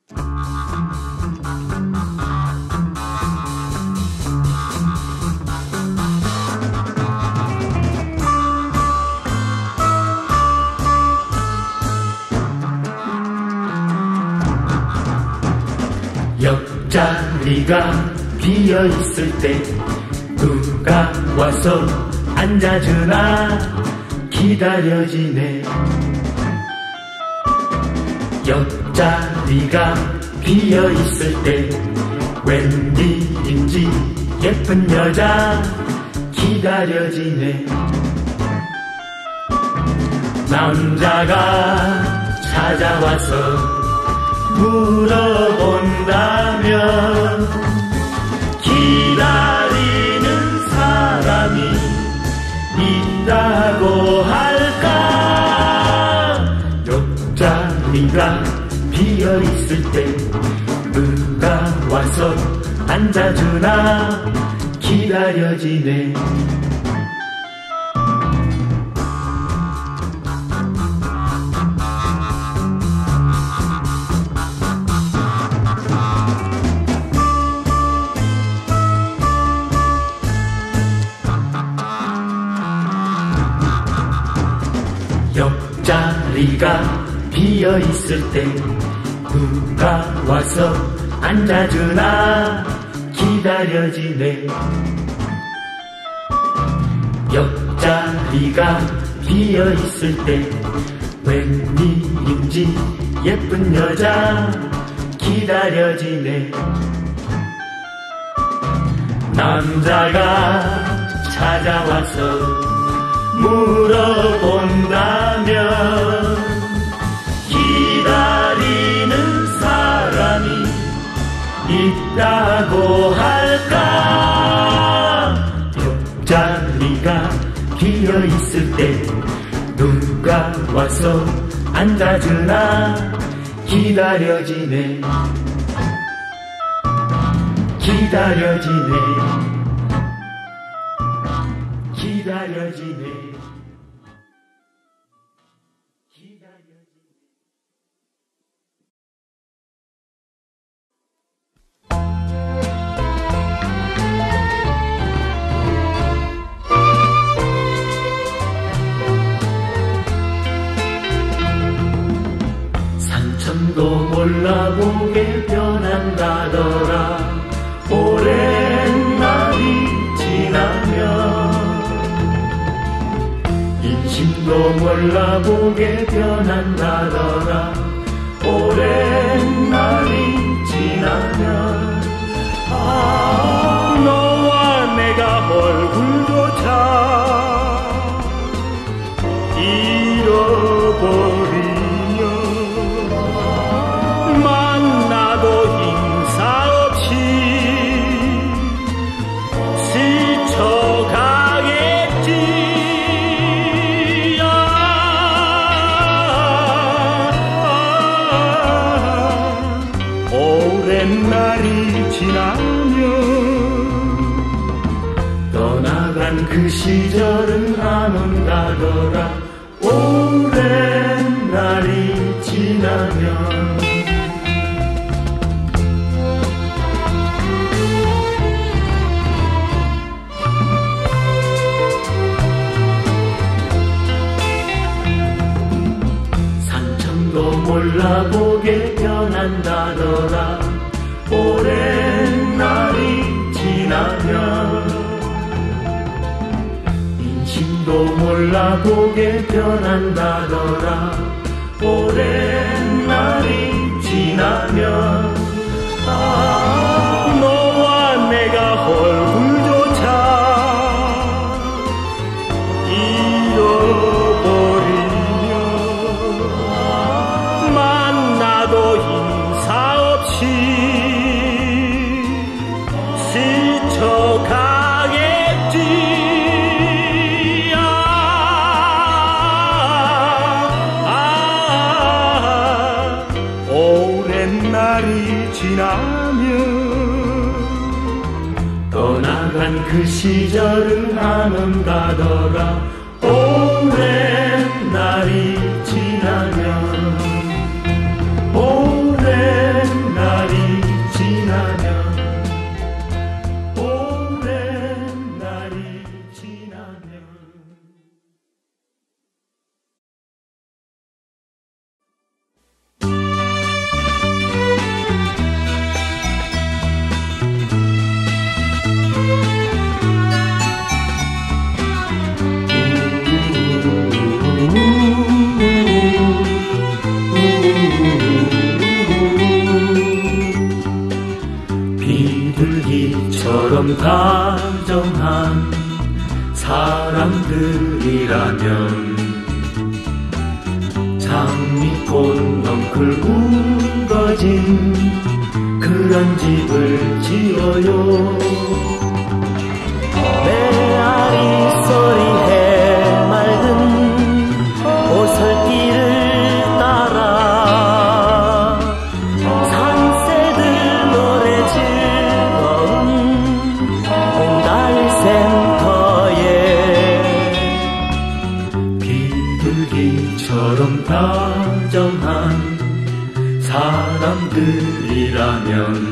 옆자리가 비어있을 때 누가 와서 앉아주나 기다려지네. 옆자리가 비어있을 때 웬일인지 예쁜 여자 기다려지네. 남자가 찾아와서 물어본다면 기다리는 사람이 있다고 할까? 옆자리가 비어있을 때 누가 와서 앉아주나 기다려지네. 옆자리가 비어있을 때 누가 와서 앉아주나 기다려지네. 옆자리가 비어있을 때 웬일인지 예쁜 여자 기다려지네. 남자가 찾아와서 물어본다면 기다리는 사람이 있다고 할까? 옆자리가 비어있을 때 누가 와서 앉아주나 기다려지네. 기다려지네. 기다려지네. 산천도 몰라보게 변한다더라. 오랜 날이 지나면 인심도 몰라보게 변한다더라. 오랜 날이 지나면 너와 내가 얼굴조차 잃어버리며 만나도 인사 없이 스쳐가겠지. 오랜 날이 지나면 떠나간 그 시절은 안 온다더라. 오랜 날이 지나면 산천도 몰라보게 변한다더라. 오랜 날이 지나면 인심도 몰라보게 변한다더라. 오랜 날이 지나면 너와 내가 얼굴조차 잃어버리며 만나도 인사 없이 스쳐가겠지. 오랜 날이 지나면 떠나간 그 시절은 안 온다더라. 오랜 날이 지나면 오랜 사람들이라면 장미꽃 넝쿨 우거진 그런 집을 지어요. 메아리 소리 해맑은 오솔길을 따라 산새들 노래 즐거운 홍달센터에 비둘기처럼 다정한 사람들이라면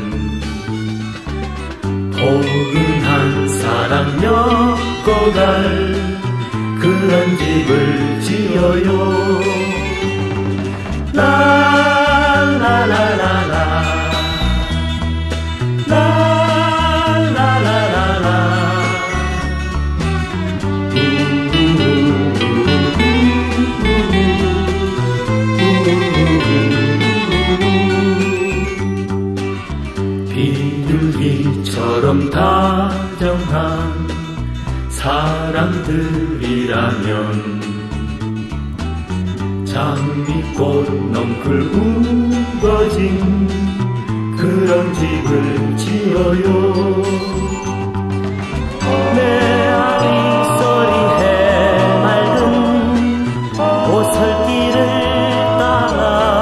포근한 사랑 엮어갈 그런 집을 지어요. 라라라라라 라라라라라 비둘기처럼 다정한 사람들이라면 장미꽃 넝쿨 우거진 그런 집을 지어요. 메아리 소리 해맑은 오솔길을 따라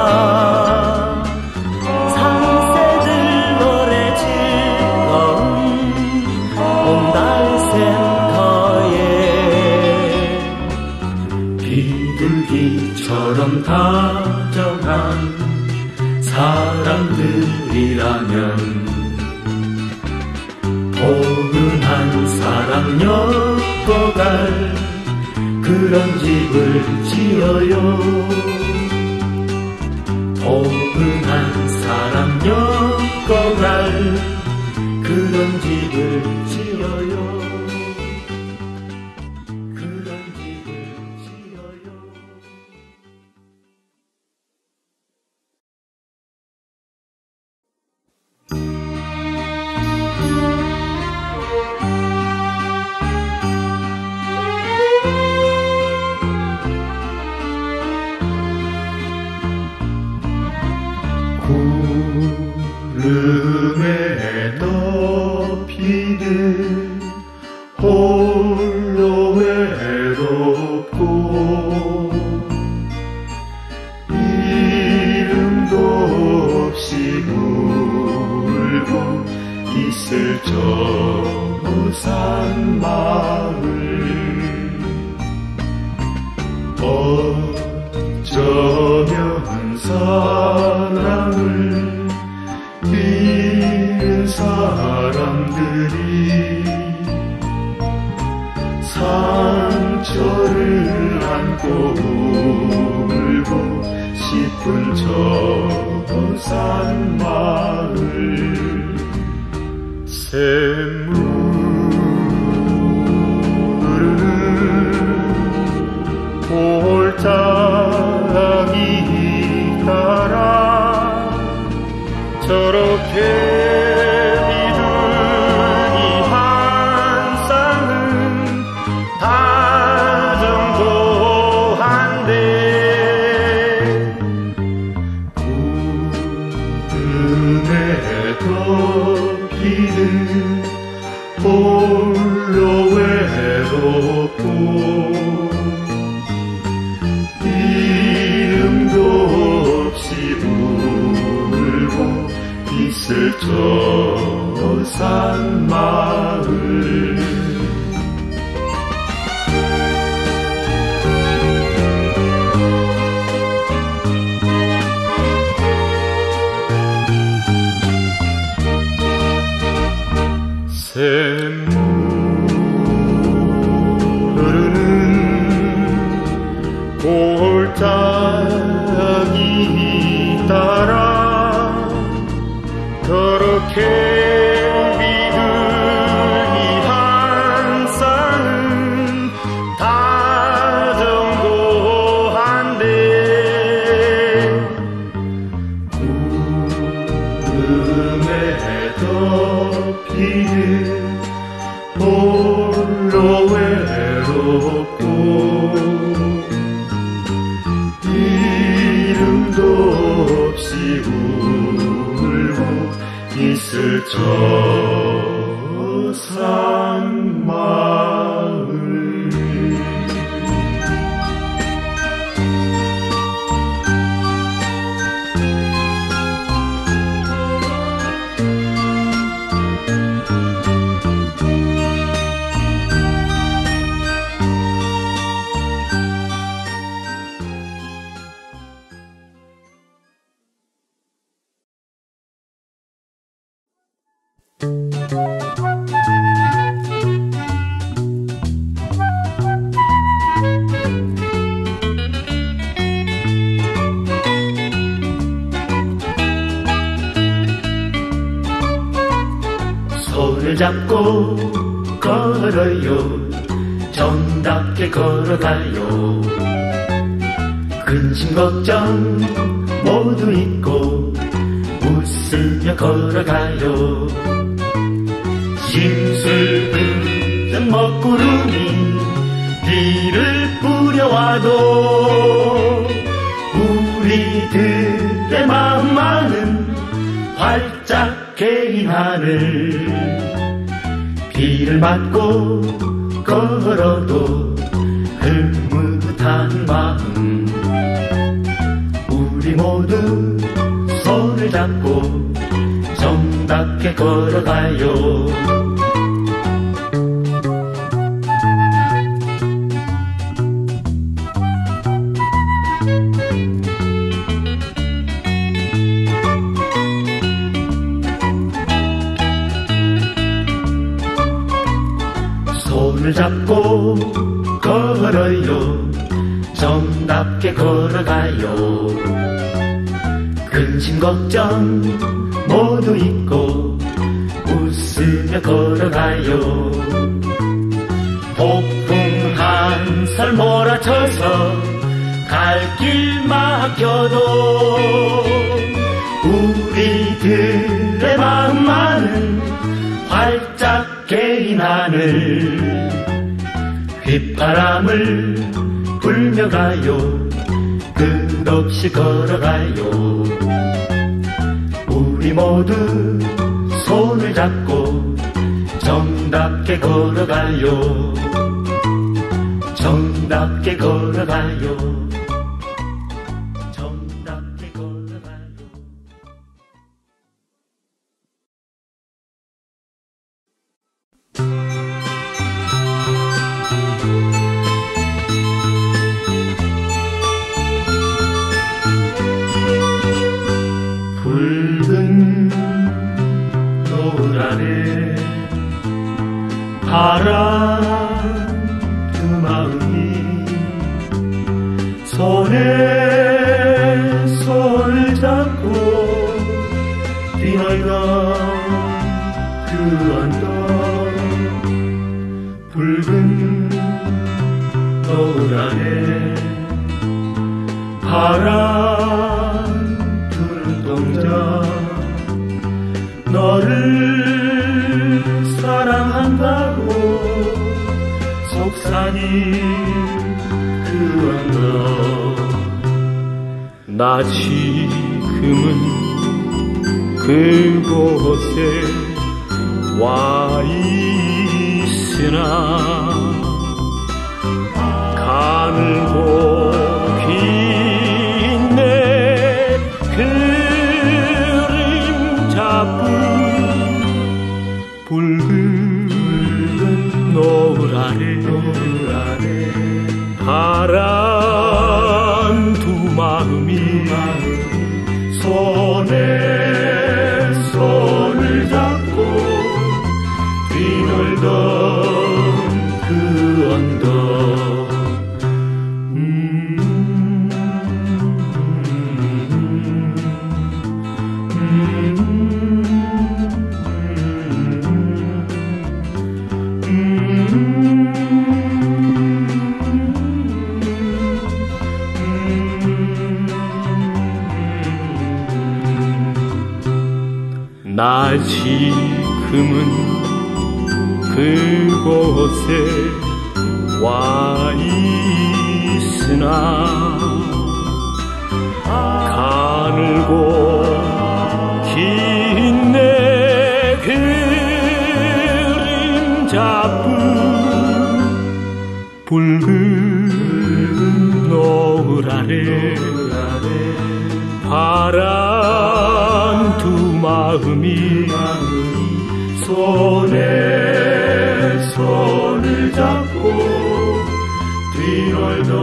산새들 노래 즐거운 홍달센터에 비둘기처럼 다정한 사람들이라면 포근한 사랑 엮어갈 그런 집을 지어요. 포근한 사랑 엮어갈 그런 집을 지어요. 그런 집을 지어요. 구름에 덮이듯 홀로 외롭고 이름도 없이 울고 있을 저 산 마을 어쩌면 사랑을 잃은 사람들이 상처를 안고 울고 싶은 저 산 마을 샘물 골짜기 따라 저렇게 비둘기 한 쌍은 다정도 한데 구름에 덮이듯 홀로 외롭고 이름도 없이 울고 있을 저 산 마을 샘물 흐르는 골짜기 따라 그렇게 비둘기 한 잡고 걸어요. 정답게 걸어가요. 근심 걱정 모두 잊고 웃으며 걸어가요. 심술은 먹구름이 비를 뿌려와도 우리들의 마음만은 활짝 개인 하늘. 비를 맞고 걸어도 흐뭇한 마음. 우리 모두 손을 잡고 정답게 걸어가요. 손을 잡고 걸어요. 정답게 걸어가요. 근심 걱정 모두 잊고 웃으며 걸어가요. 폭풍 한설 몰아쳐서 갈 길 막혀도 우리들의 마음만은 활짝 개인 하늘. 휘바람을 불며 가요. 끝없이 걸어가요. 우리 모두 손을 잡고 정답게 걸어가요. 정답게 걸어가요. 정답게 걸어가요. 붉은 노을 아래 파란 두 마음이 손에 손을 잡고 뛰어간 그 언덕. 붉은 노을 아래 파란 두 눈동자. 너를 사랑한다고 속삭인 그 언덕. 나 지금은 그곳에 와 있으나 가늘고 긴 내 그림자뿐. 붉은 노을 아래 파란 두 마음이 손에 손을 잡고 뛰놀던 그 언덕. 나 지금은 그곳에 와 있으나 가늘고 긴 내 그림자뿐. 붉은 노을 아래 파란 두 마음이 손에 손을 잡고 뛰놀던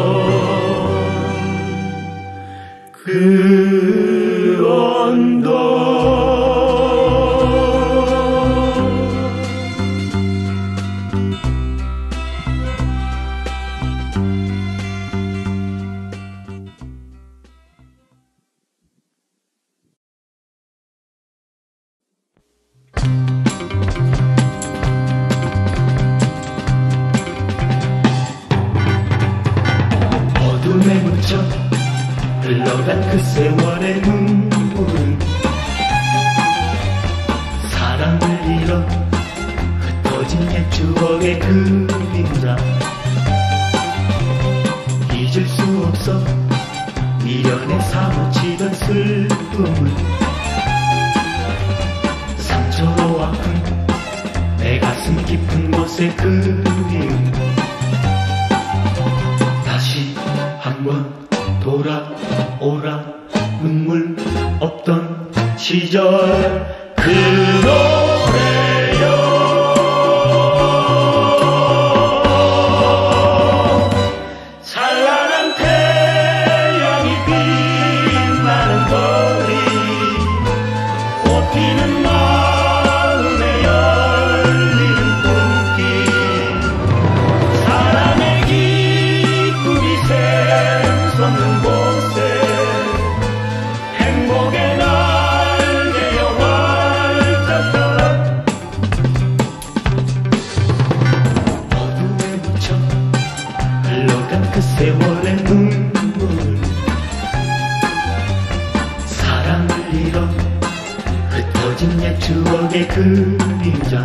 그 언덕. 그 세월의 눈물은 사랑을 잃어 흩어진 옛 추억의 그림자. 잊을 수 없어 미련에 사무치던 슬픔은 상처로 아픈 내 가슴 깊은 곳의 그리움. 다시 한번 돌아오라 눈물 없던 시절. 그 노래요 찬란한 태양이 빛나는 거리 꽃 피는 마음에 열리는 꿈길 사랑의 기쁨이 샘솟는 곳에 행복의 날개여 활짝 펴라. 어둠에 묻혀 흘러간 그 세월의 눈물 사랑을 잃어 흩어진 옛 추억의 그림자.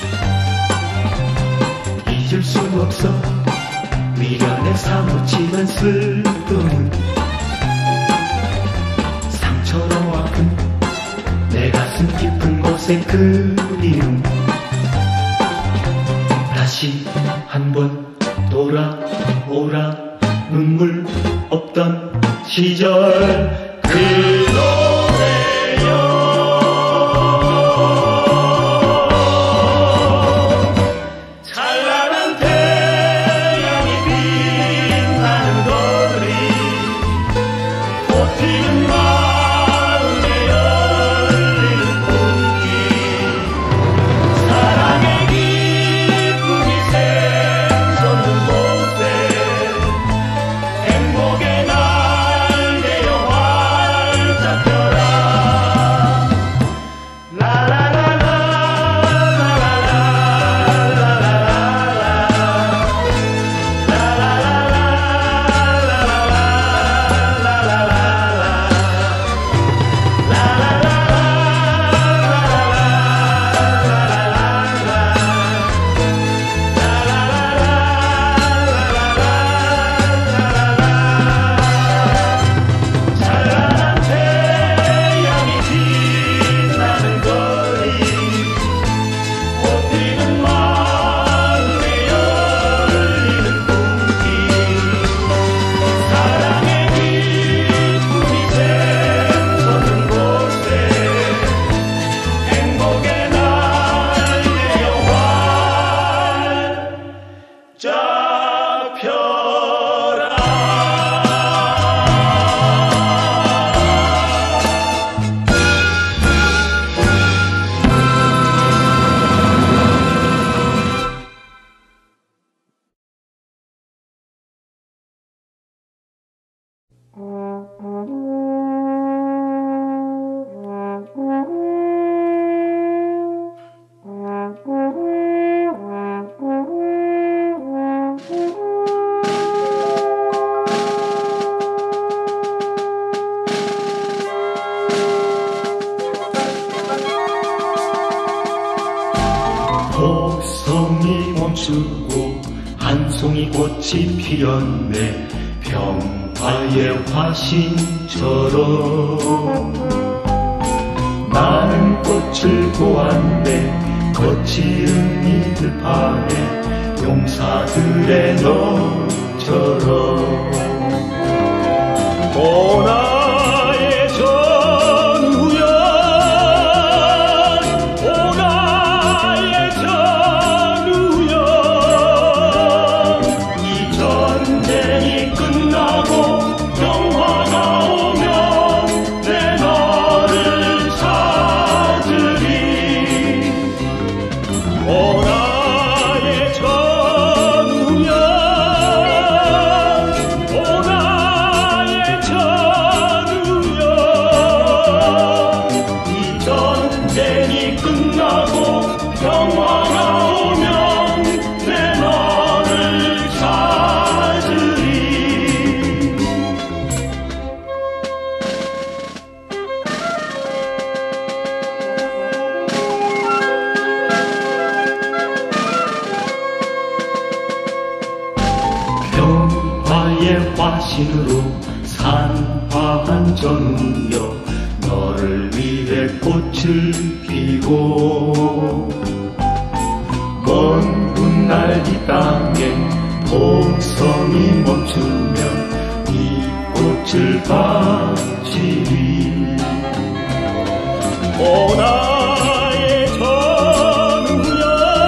잊을 수 없어 미련에 사무치던 슬픔은 상처로 아픈 내 가슴 깊은 곳의 그리움. 다시 한번 돌아오라 눈물 없던 시절. 그 노래요 찬란한 태양이 빛나는 거리 꽃 피는 마음에 열리는 꿈길 사랑의 기쁨이 샘솟는 곳에 행복의 날개여 활짝 펴라. 찬란한 태양이 빛나는 거리 꽃 피는 마음에 열리는 꿈길 사랑의 기쁨이 샘솟는 곳에 행복의 날개여 활짝 펴라. 곡성이 멈추고 한 송이 꽃이 피었네. 평화의 화신처럼 나는 꽃을 보았네. 거칠은 이들 판에 용사들의 너처럼. 오 나의 전우연 오 나의 전우연 이 전쟁이 끝나고 영화가 오면 내 너를 찾으리. 오 나의 전우연 오 나의 전우연 평화의 화신으로 산화한 전우여 너를 위해 꽃을 피고 먼 훗날 이 땅에 동성이 멈추면 이 꽃을 바치리. 오 나의 전우여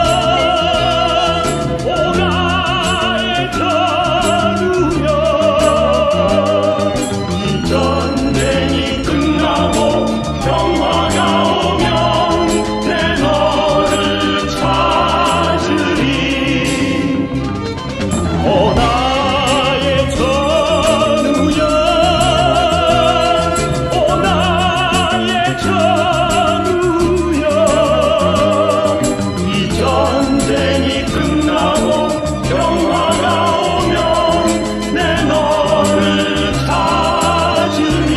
오 나의 전우여 이 전쟁이 끝나고 평화가 오면 내 너를 찾으리. 오 나의 전우여 오 나의 전우여 이 전쟁이 끝나고 평화가 오면 내 너를 찾으리.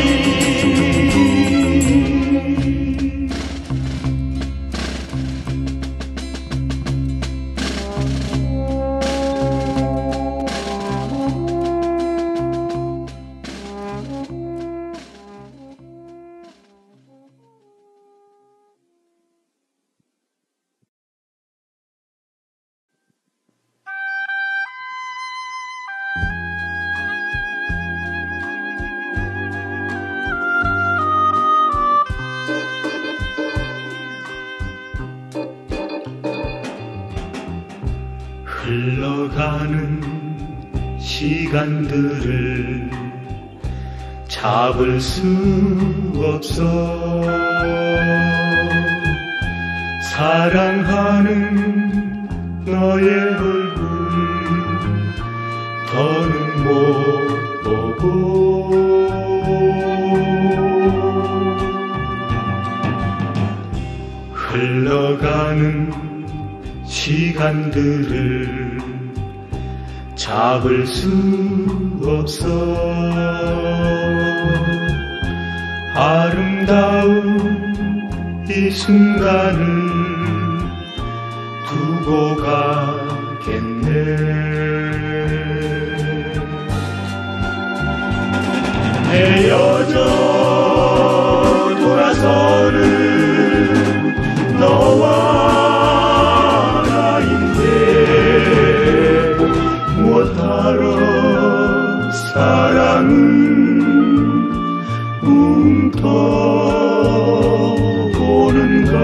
흘러가는 시간들을 잡을 수 없어. 사랑하는 너의 얼굴 더는 못 보고 흘러가는 시간들을 잡을 수 없어. 아름다운 이 순간을 두고 가겠네. 헤어져 돌아서는 너와 무엇하러 사랑은 웅터오는가.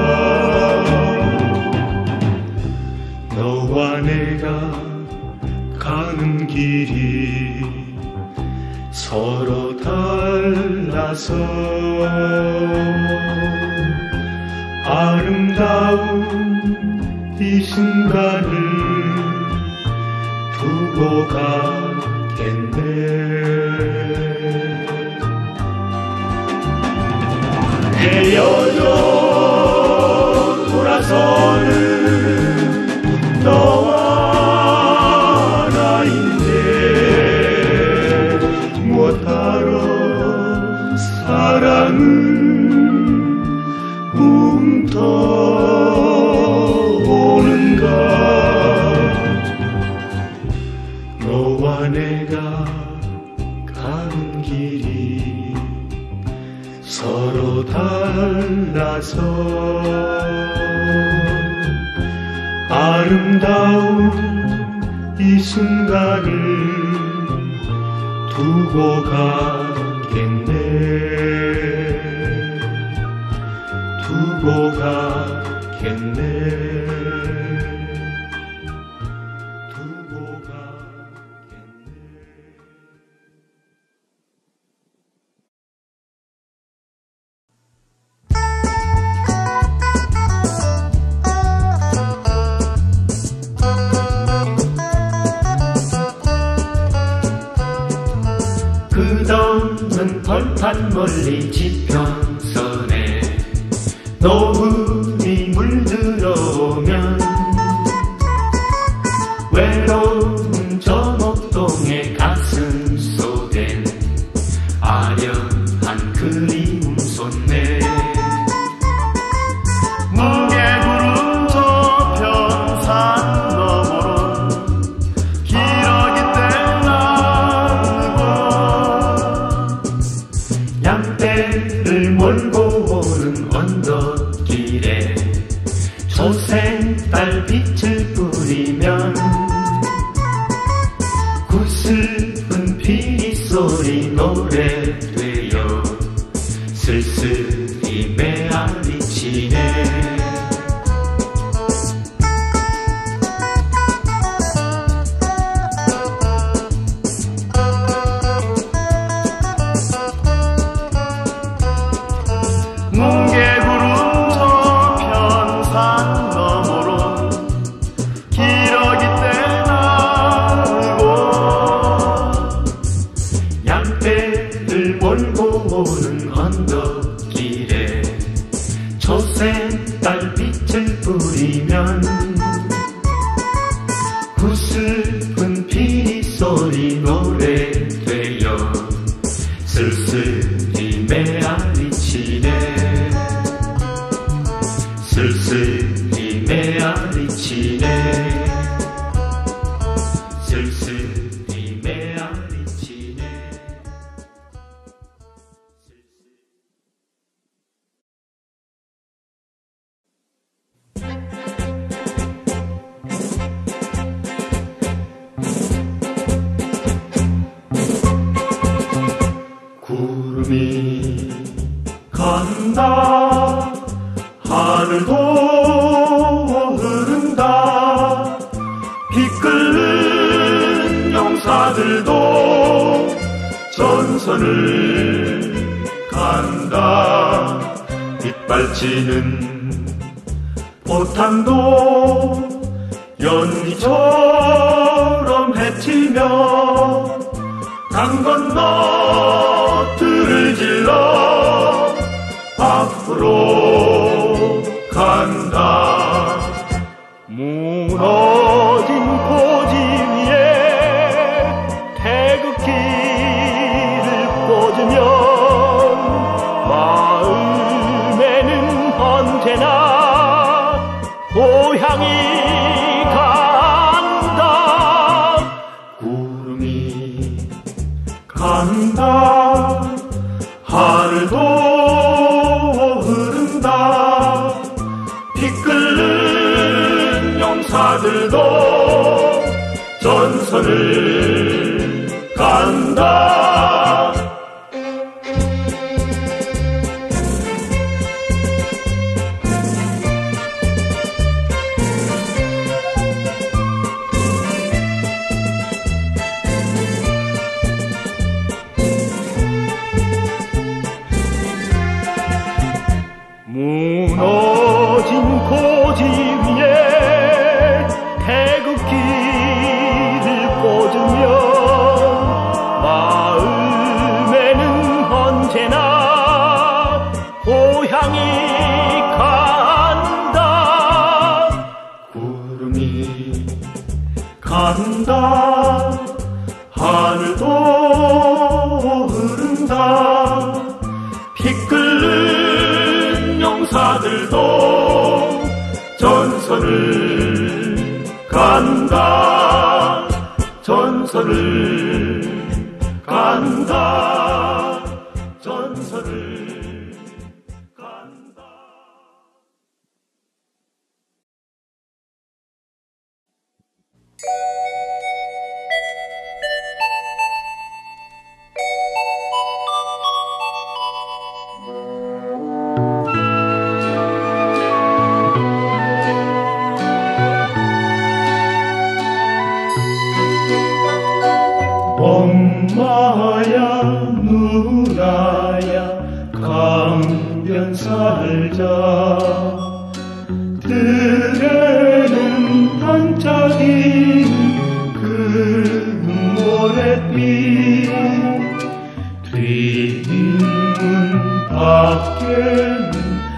너와 내가 가는 길이 서로 달라서 아름다운 이 순간을 두고 가겠네. 헤어져 돌아서는 너와 나인데 무엇하러 사랑은 웅터오는가. 너와 내가 가는 길이 서로 달라서 아름다운 이 순간을 두고 가겠네. 두고 가겠네. 끝없는 벌판 멀리 지평선에 노을이 물들어오면 외로운 저 목동의 가슴 속엔 아련한 그리움 솟네. 무게구름 저편 산 너머로 기러기 때 슬픈 피리 소리 노래되어 쓸쓸히 메아리치네. 뭉게구름 저편산 너머로 기러기 떼나르고 양떼를 몰고 오는 언덕길에 초생 달빛을 뿌리면 그 슬픈 피리 소리 노래되어 쓸쓸히 메아리치네. 쓸쓸히 메아리치네. 쓸쓸히 메아리치네. 구름이 간다. 하늘도 흐른다. 비 끓는 용사들도 전선을 간다. 빗발치는 포탄도 연기처럼 헤치며 강 건너 들을 질러 앞으로 간다. 무너진 고지 위에 태극기를 꽂으면 마음에는 언제나 고향이 간다. 구름이 간다. 하늘도 흐른다. 비 끓는 용사들도 전선을 간다. 무너진 고지 위에 태극기를 꽂으며 마음에는 언제나 고향이 간다. 구름이 간다. 하늘도 흐른다. 비 끓는 용사들도 전선을 간다. 전선을 간다. 전선을 간다. 엄마야 누나야 강변 살자. 들에는 반짝이는 그 모래빛. 뒷문 밖에는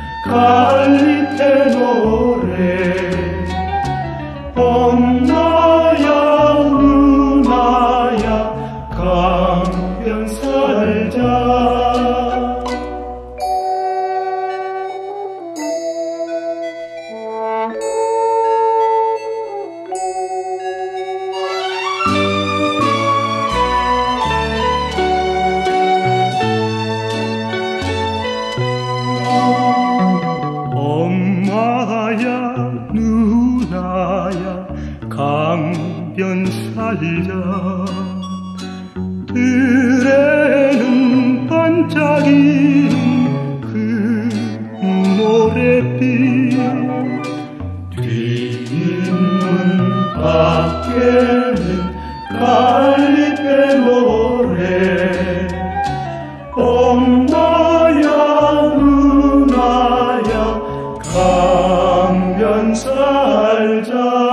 갈리테 노래. 엄마야 누나야 강변 살자. 강변 살자. 들에는 반짝이는 그 모래빛 뒷문 밖에는 갈릭배 노래 엄마야 누나야 가면 살자.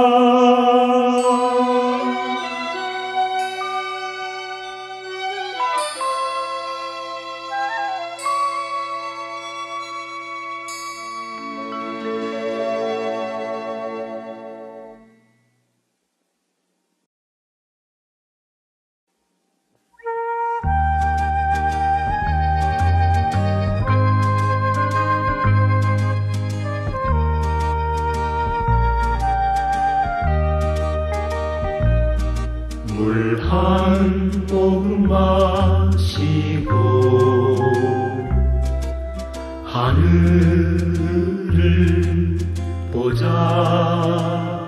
물 한 모금 마시고 하늘을 보자.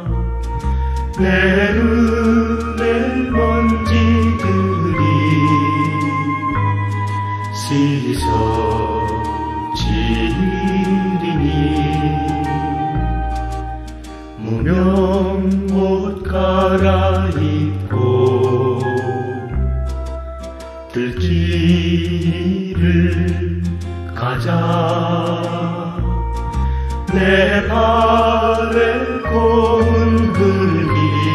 내눈의 먼지들이 씻어지리니 무명 옷 갈아입고 들길을 가자. 내 발에 고운 흙이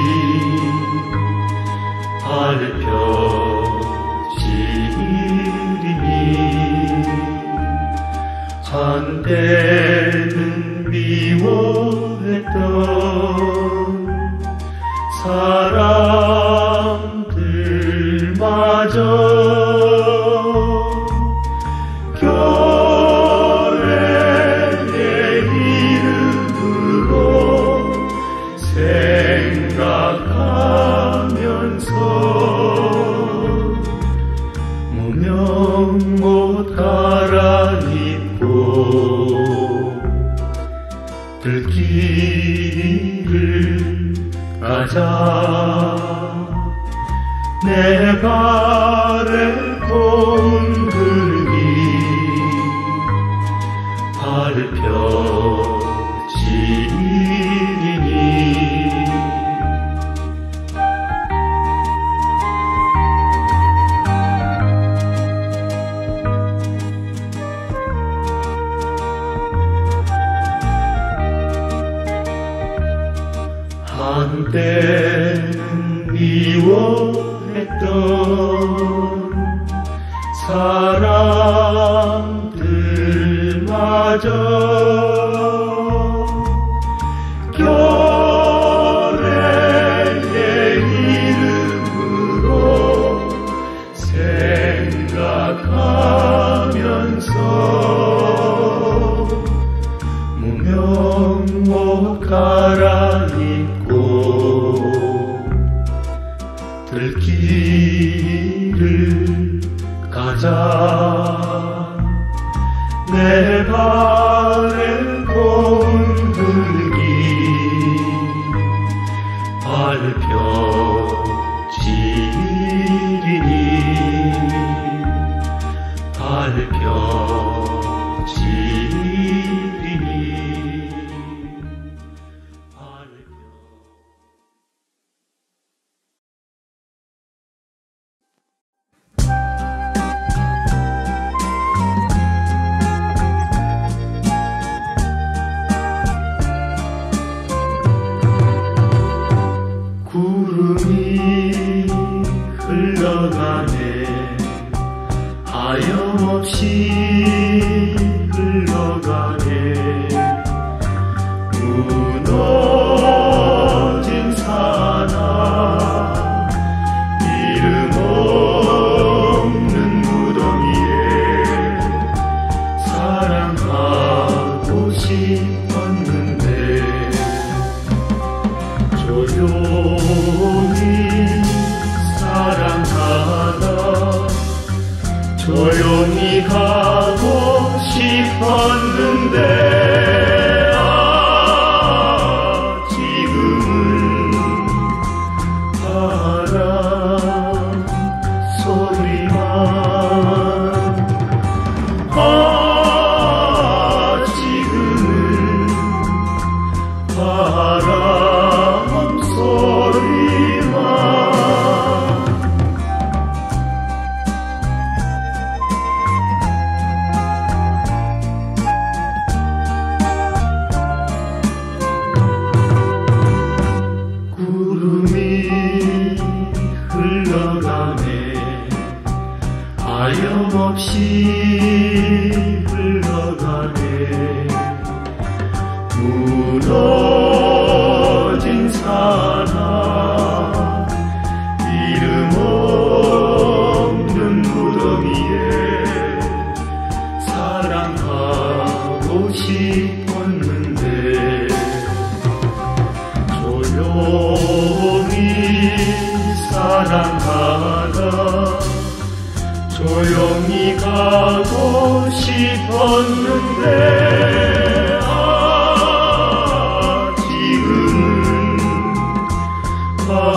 밟혀지리니 한때는 미워했던 사람들마저 교회의 이름으로 생각하면서 무명 옷 갈아입고 들길을 가자. 내 발에 고운 흙이 밟혀지리니 한때는 미워했던 사람들마저 교회의 이름으로 생각하면서 무명 옷 갈아입고 들길을 가자. 내 발에 고운 흙이 밟혀지리니 구름이 흘러가네 하염없이 흘러가네 무너진 산하 이름 없는 무덤이에 사랑하고 싶었는데 조용히 사랑하다 조용히 가 하염없이 흘러가네. 무너진 사랑 이름 없는 무더기에 사랑하고 싶었는데 조용히 사랑하다 조용히 가고 싶었는데 지금은